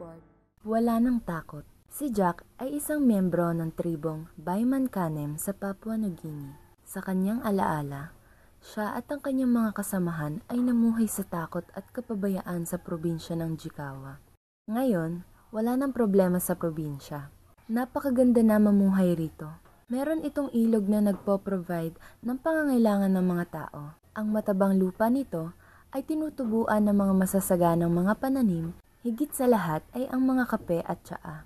report. Wala nang takot. Si Jack ay isang miyembro ng tribong Bayman-Kanem sa Papua New Guinea. Sa kanyang alaala, siya at ang kanyang mga kasamahan ay namuhay sa takot at kapabayaan sa probinsya ng Jikawa. Ngayon, wala nang problema sa probinsya. Napakaganda na mamuhay rito. Meron itong ilog na nagpo-provide ng pangangailangan ng mga tao. Ang matabang lupa nito ay tinutubuan ng mga masasaganang mga pananim, higit sa lahat ay ang mga kape at tsaa.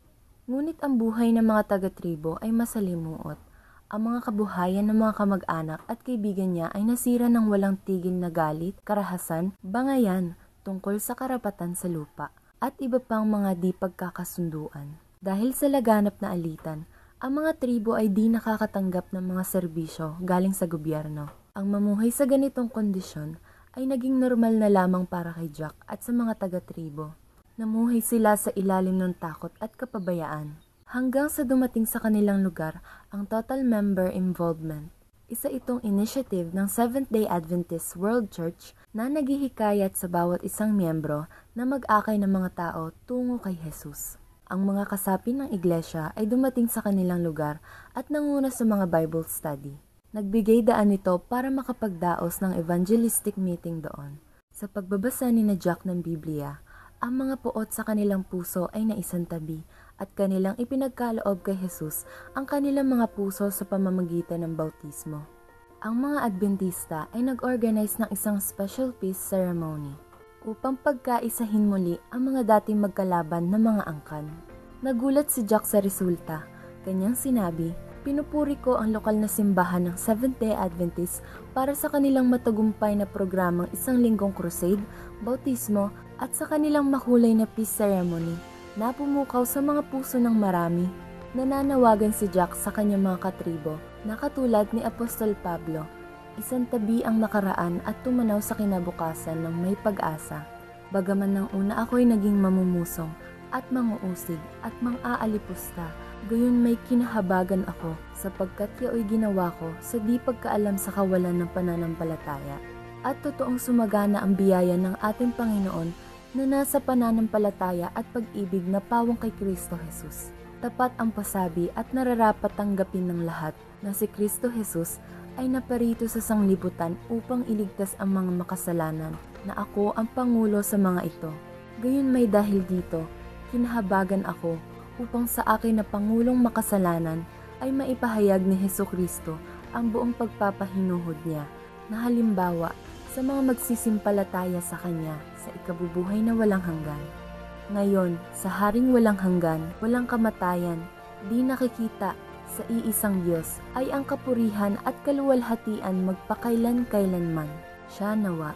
Ngunit ang buhay ng mga taga-tribo ay masalimuot. Ang mga kabuhayan ng mga kamag-anak at kaibigan niya ay nasira ng walang tigil na galit, karahasan, bangayan tungkol sa karapatan sa lupa at iba pang mga di pagkakasunduan. Dahil sa laganap na alitan, ang mga tribo ay di nakakatanggap ng mga serbisyo galing sa gobyerno. Ang mamuhay sa ganitong kondisyon ay naging normal na lamang para kay Jack at sa mga taga-tribo. Namuhay sila sa ilalim ng takot at kapabayaan. Hanggang sa dumating sa kanilang lugar ang Total Member Involvement. Isa itong initiative ng Seventh-day Adventist World Church na naghihikayat sa bawat isang miyembro na mag-akay ng mga tao tungo kay Jesus. Ang mga kasapi ng iglesia ay dumating sa kanilang lugar at nanguna sa mga Bible study. Nagbigay daan ito para makapagdaos ng evangelistic meeting doon. Sa pagbabasa ni na Jack ng Biblia, ang mga puot sa kanilang puso ay naisantabi at kanilang ipinagkaloob kay Jesus ang kanilang mga puso sa pamamagitan ng bautismo. Ang mga Adventista ay nag-organize ng isang special peace ceremony upang pagkaisahin muli ang mga dating magkalaban na mga angkan. Nagulat si Jack sa resulta. Kanyang sinabi, "Pinupuri ko ang lokal na simbahan ng Seventh-day Adventist para sa kanilang matagumpay na programang isang linggong crusade, bautismo at sa kanilang makulay na peace ceremony na pumukaw sa mga puso ng marami." Nananawagan si Jack sa kanyang mga katribo na katulad ni Apostol Pablo, isantabi ang nakaraan at tumanaw sa kinabukasan ng may pag-asa. Bagaman nang una ako'y naging mamumusong at manguusig at mang-aalipusta, gayon may kinahabagan ako sapagkat yao'y ginawa ko sa di pagkaalam sa kawalan ng pananampalataya. At totoong sumagana ang biyaya ng ating Panginoon na nasa pananampalataya at pag-ibig na pawang kay Kristo Jesus. Tapat ang pasabi at nararapat tanggapin ng lahat na si Kristo Jesus ay naparito sa sanglibutan upang iligtas ang mga makasalanan na ako ang pangulo sa mga ito. Gayon may dahil dito, kinahabagan ako upang sa akin na pangulong makasalanan ay maipahayag ni Hesukristo ang buong pagpapahinuhod niya na halimbawa sa mga magsisimpalataya sa Kanya sa ikabubuhay na walang hanggan. Ngayon, sa haring walang hanggan, walang kamatayan, di nakikita, sa iisang Diyos ay ang kapurihan at kaluwalhatian magpakailan-kailanman. Siya nawa.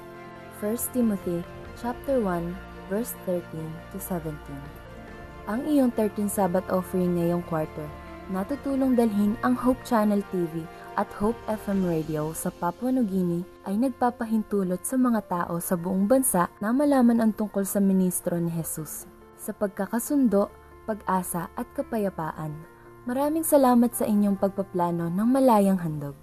1 Timothy chapter 1 verse 13-17. Ang iyong 13 Sabbath offering ngayong quarter, natutulong dalhin ang Hope Channel TV at Hope FM Radio sa Papua New Guinea ay nagpapahintulot sa mga tao sa buong bansa na malaman ang tungkol sa ministro ni Jesus, sa pagkakasundo, pag-asa at kapayapaan. Maraming salamat sa inyong pagpaplano ng malayang handog.